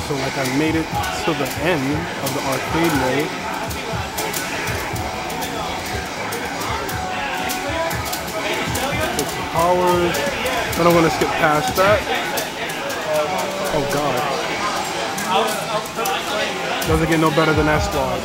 So like I made it to the end of the arcade mode. It's the powers. I don't want to skip past that. Oh god. Doesn't get no better than that squad.